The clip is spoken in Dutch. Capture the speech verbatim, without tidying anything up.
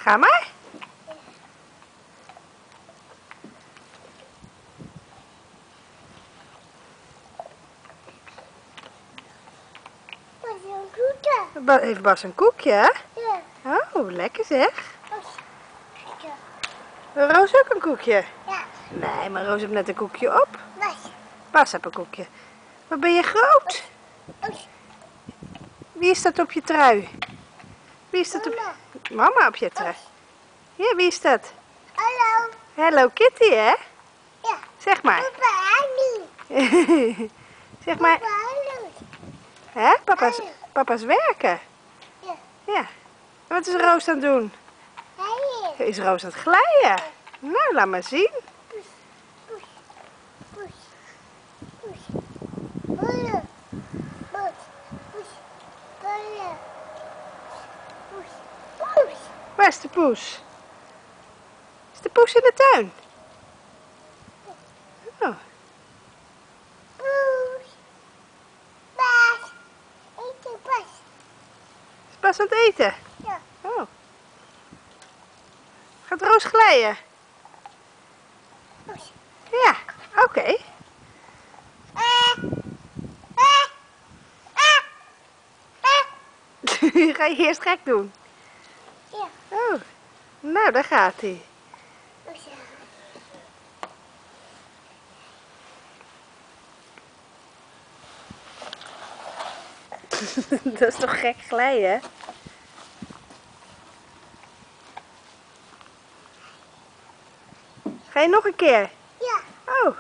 Ga maar. Bas een koekje. Ba- Heeft Bas een koekje? Ja. Oh, lekker zeg. Bas. Koekje. Roos ook een koekje? Ja. Nee, maar Roos heeft net een koekje op. Bas. Bas heeft een koekje. Wat ben je groot? Bas. Wie is dat op je trui? Wie is dat op... Mama. Mama op je trui. Ja, wie is dat? Hallo. Hello Kitty, hè? Ja. Zeg maar. Papa, hallo. Zeg maar, Papa, hallo. hè? Papa's, papa's werken. Ja. Ja. Wat is Roos aan het doen? Hey. Is Roos aan het glijden? Nou, laat maar zien. Poes. Poes. Poes. Poes. Hallo. Poes. Poes. Hallo. Poes. Poes. Waar is de poes? Is de poes in de tuin? Oh. Poes. Bas. Eten Bas. Is Bas aan het eten? Ja. Oh. Gaat Roos glijden? Poes. Ja, oké. Eh. Eh. Eh. Eh. Ga je eerst gek doen? Ja. Oh. Nou, daar gaat hij. Poes. Dat is toch gek glijden? Ga je nog een keer? Ja. Oh.